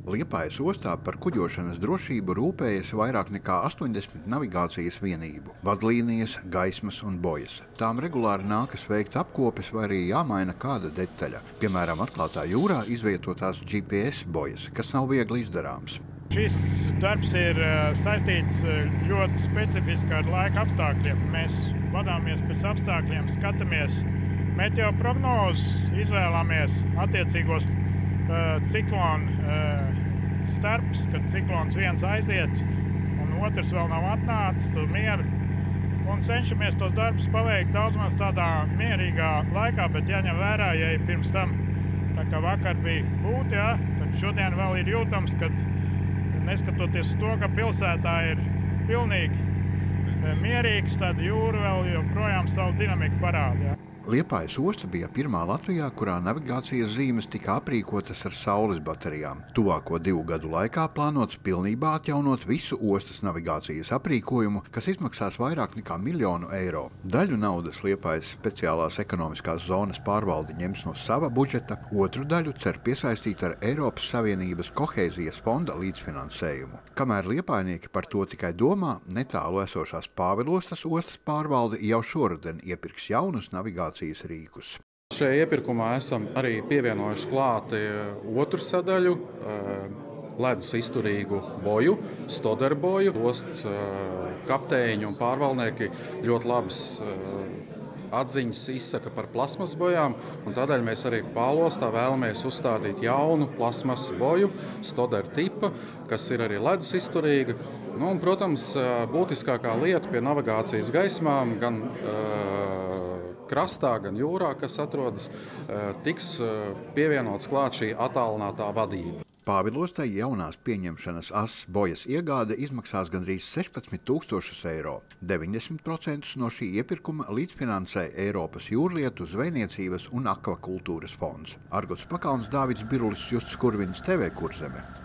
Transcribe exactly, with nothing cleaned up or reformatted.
Liepājas ostā par kuģošanas drošību rūpējas vairāk nekā astoņdesmit navigācijas vienību, vadlīnijas, gaismas un bojas. Tām regulāri nākas veikt apkopes vai arī jāmaina kāda detaļa, piemēram, atklātā jūrā izvietotās G P S bojas, kas nav viegli izdarāms. Šis darbs ir saistīts ļoti specifiski ar laika apstākļiem. Mēs vadāmies pēc apstākļiem, skatāmies meteoprognozes, izvēlamies attiecīgos ciklonu starps, kad ciklons viens aiziet un otrs vēl nav atnācis, tad mieru. Un cenšamies tos darbus paveikt daudz maz tādā mierīgā laikā, bet jāņem vērā, ja pirms tam, tā kā vakar bija būti, ja, tad šodien vēl ir jūtams, ka neskatoties uz to, ka pilsētā ir pilnīgi mierīgs, tad jūra vēl joprojām savu dinamiku parāda. Ja. Liepājas osta bija pirmā Latvijā, kurā navigācijas zīmes tika aprīkotas ar saules baterijām. Tuvāko divu gadu laikā plānots pilnībā atjaunot visu ostas navigācijas aprīkojumu, kas izmaksās vairāk nekā miljonu eiro. Daļu naudas Liepājas speciālās ekonomiskās zonas pārvalde ņems no sava budžeta, otru daļu cer piesaistīt ar Eiropas Savienības kohēzijas fonda līdzfinansējumu. Kamēr liepājnieki par to tikai domā, netālu esošās Pāvilostas ostas pārvalde jau šoruden iepirks jaunus navigācijas rīkus. Šajā iepirkumā esam arī pievienojuši klāti otru sadaļu, ledus izturīgu boju, stoderboju. Ostas kapteiņi un pārvaldnieki ļoti labas atziņas izsaka par plasmas bojām, un tādēļ mēs arī Pāvilostā vēlamies uzstādīt jaunu plasmas boju, stoder tipa, kas ir arī ledus izturīga. Nu, un, protams, būtiskākā lieta pie navigācijas gaismām gan krastā, gan jūrā, kas atrodas, tiks pievienots klāt šī attālinātā vadība. Pāvilostai jaunās pieņemšanas ass bojas iegāde izmaksās gandrīz sešpadsmit tūkstošus eiro. deviņdesmit procentus no šī iepirkuma līdzfinansē Eiropas jūrlietu, zvejniecības un akvakultūras fonds. Argots Pakalns, Dāvids Birulis, Justs Kurvins, T V Kurzeme.